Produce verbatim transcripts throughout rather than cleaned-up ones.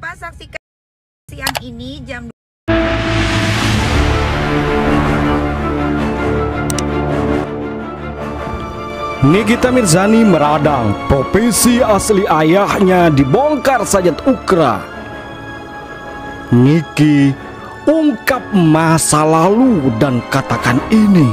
lupa saksikan siang ini jam Nikita Mirzani meradang, profesi asli ayahnya dibongkar Sajat Ukra. Niki ungkap masa lalu dan katakan ini.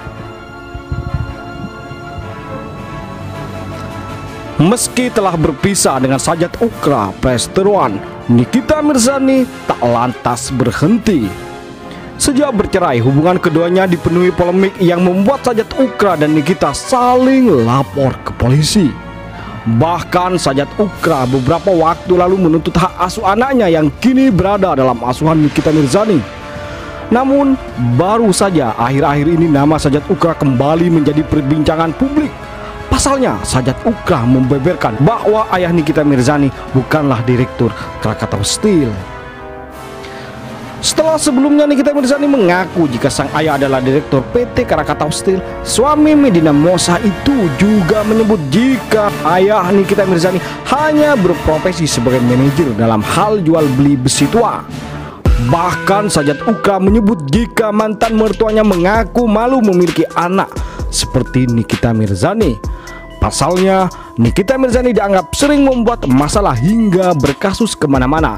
Meski telah berpisah dengan Sajat Ukra, perseteruan Nikita Mirzani tak lantas berhenti. Sejak bercerai, hubungan keduanya dipenuhi polemik yang membuat Sajat Ukra dan Nikita saling lapor ke polisi. Bahkan Sajat Ukra beberapa waktu lalu menuntut hak asuh anaknya yang kini berada dalam asuhan Nikita Mirzani. Namun baru saja akhir-akhir ini nama Sajat Ukra kembali menjadi perbincangan publik. Pasalnya Sajat Ukra membeberkan bahwa ayah Nikita Mirzani bukanlah direktur Krakatau Steel. Setelah sebelumnya Nikita Mirzani mengaku jika sang ayah adalah direktur P T Krakatau Steel, suami Medina Mossa itu juga menyebut jika ayah Nikita Mirzani hanya berprofesi sebagai manajer dalam hal jual beli besi tua. Bahkan Sajat Ukra menyebut jika mantan mertuanya mengaku malu memiliki anak seperti Nikita Mirzani. Pasalnya Nikita Mirzani dianggap sering membuat masalah hingga berkasus kemana-mana.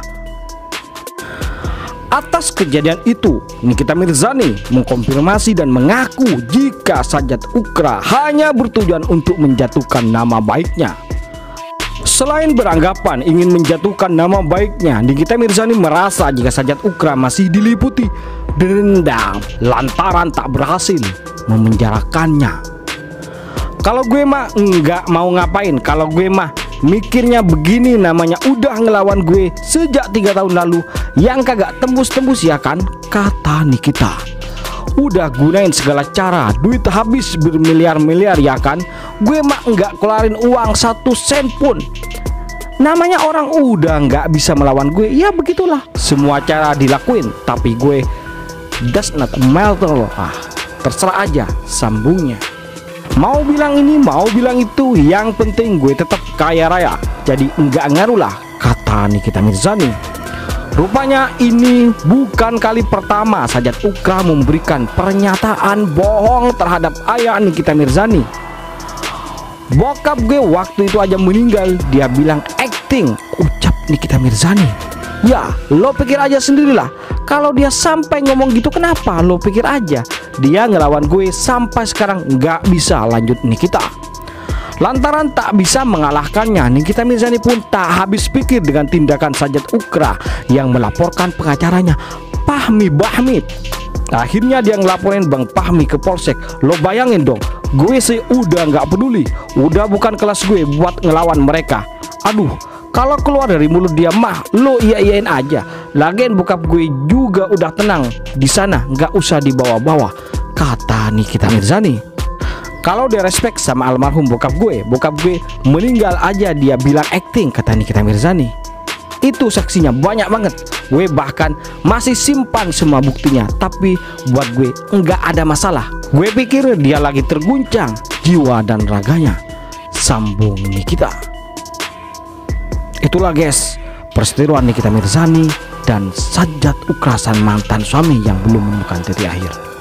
Atas kejadian itu, Nikita Mirzani mengkonfirmasi dan mengaku jika Sajat Ukra hanya bertujuan untuk menjatuhkan nama baiknya. Selain beranggapan ingin menjatuhkan nama baiknya, Nikita Mirzani merasa jika Sajat Ukra masih diliputi dendam lantaran tak berhasil memenjarakannya. Kalau gue mah nggak mau ngapain, kalau gue mah mikirnya begini, namanya udah ngelawan gue sejak tiga tahun lalu, yang kagak tembus-tembus ya kan, kata Nikita. Udah gunain segala cara, duit habis bermiliar-miliar ya kan, gue mah nggak keluarin uang satu sen pun. Namanya orang udah nggak bisa melawan gue, ya begitulah. Semua cara dilakuin, tapi gue does not matter loh. Ah, terserah aja, sambungnya. Mau bilang ini, mau bilang itu, yang penting gue tetap kaya raya, jadi enggak ngaruh lah, kata Nikita Mirzani. Rupanya ini bukan kali pertama Sajat Ukra memberikan pernyataan bohong terhadap ayah Nikita Mirzani. Bokap gue waktu itu aja meninggal, dia bilang acting, ucap Nikita Mirzani. Ya, lo pikir aja sendirilah. Kalau dia sampai ngomong gitu, kenapa lo pikir aja dia ngelawan gue sampai sekarang nggak bisa lanjut Nikita. Lantaran tak bisa mengalahkannya, Nikita Mirzani pun tak habis pikir dengan tindakan Sajat Ukra yang melaporkan pengacaranya, Fahmi Bahmid. Akhirnya dia ngelaporin Bang Fahmi ke polsek. Lo bayangin dong, gue sih udah nggak peduli, udah bukan kelas gue buat ngelawan mereka. Aduh, kalau keluar dari mulut dia mah lo iya-iyain aja. Lagian bokap gue juga udah tenang di sana, nggak usah dibawa-bawa, kata Nikita Mirzani. Kalau dia respect sama almarhum bokap gue, bokap gue meninggal aja dia bilang acting, kata Nikita Mirzani. Itu saksinya banyak banget, gue bahkan masih simpan semua buktinya, tapi buat gue nggak ada masalah. Gue pikir dia lagi terguncang jiwa dan raganya, sambung Nikita. Itulah guys, perseteruan Nikita Mirzani dan Sajat Ukra, sang mantan suami yang belum menemukan titik akhir.